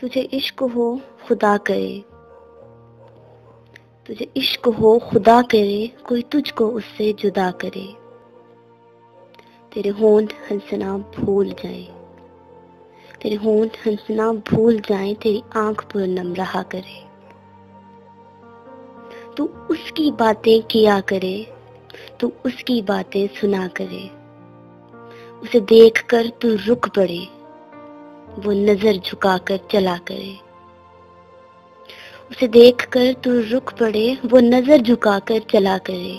तुझे इश्क हो खुदा करे, तुझे इश्क हो खुदा करे, कोई तुझको उससे जुदा करे। तेरे होंठ हंसना भूल जाए, तेरे होंठ हंसना भूल जाए, तेरी आंख पुरनम रहा करे। तू उसकी बातें किया करे, तू उसकी बातें सुना करे। उसे देखकर तू रुक पड़े, वो नजर झुकाकर चला करे। उसे देखकर तू रुक पड़े, वो नजर झुकाकर चला करे।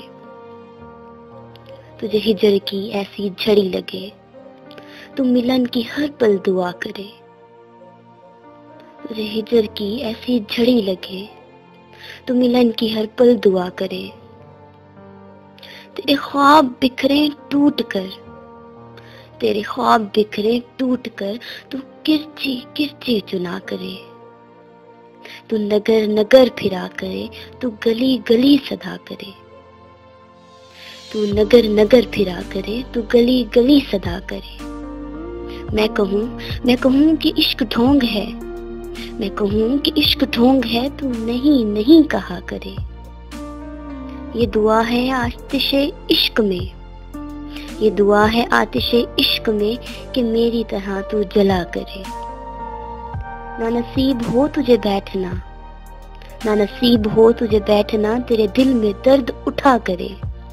तुझे हिजर की ऐसी झड़ी लगे, तू मिलन की हर पल दुआ करे। तुझे हिजर की ऐसी झड़ी लगे, तू मिलन की हर पल दुआ करे। तेरे ख्वाब बिखरे टूट कर, तेरे ख्वाब बिखरे टूट कर, तू किरची किरची चुना करे। तू नगर नगर फिरा करे, तू गली गली सदा करे। तू नगर नगर फिरा करे, तू गली गली सदा करे। मैं कहूँ कि इश्क ढोंग है, मैं कहूँ कि इश्क ढोंग है, तू नहीं नहीं कहा करे। ये दुआ है आतिशे इश्क में, ये दुआ है आतिशे इश्क में, कि मेरी तरह तू जला करे। ना नसीब हो तुझे बैठना, ना नसीब हो तुझे बैठना, तेरे दिल में दर्द उठा करे।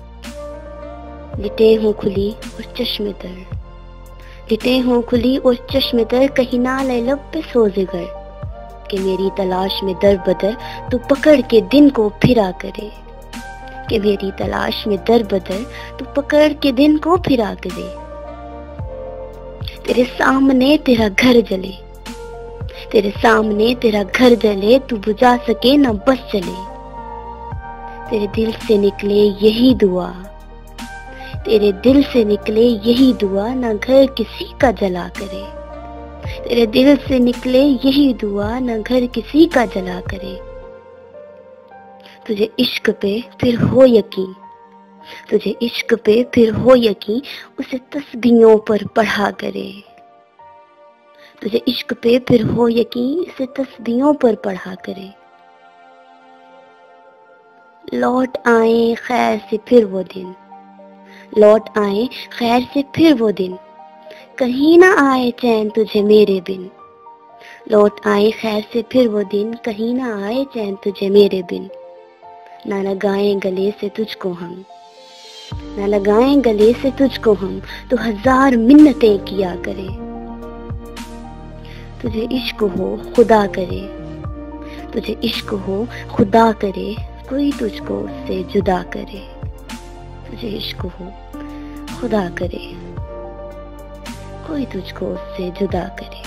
लिटे हों खुली और चश्मे तर, लिटे हों खुली और चश्मे तर, कहीं ना ले लब पे सो जिगर, कि मेरी तलाश में दर बदर तू पकड़ के दिन को फिरा करे। कि मेरी तलाश में दर बदर तू पकड़ के दिन को फिरा करे। तेरे सामने तेरा घर जले, तेरे सामने तेरा घर जले, तू बुझा सके ना बस चले। तेरे दिल से निकले यही दुआ, तेरे दिल से निकले यही दुआ, ना घर किसी का जला करे। तेरे दिल से निकले यही दुआ, ना घर किसी का जला करे। तुझे इश्क पे फिर हो यकीन, तुझे इश्क पे फिर हो यकीन, उसे तस्बीहों पर पढ़ा करे। तुझे इश्क पे फिर हो यकीन, उसे तस्बीहों पर पढ़ा करे। लौट आए खैर से फिर वो दिन, लौट आए खैर से फिर वो दिन, कहीं ना आए चैन तुझे मेरे बिन। लौट आए खैर से फिर वो दिन, कहीं ना आए चैन तुझे मेरे बिन। ना लगाएं गले से तुझको हम, ना लगाएं गले से तुझको हम, तो हजार मिन्नतें किया करे। तुझे इश्क हो खुदा करे, तुझे इश्क हो खुदा करे, कोई तुझको उससे जुदा करे। तुझे इश्क हो खुदा करे, कोई तुझको उससे जुदा करे।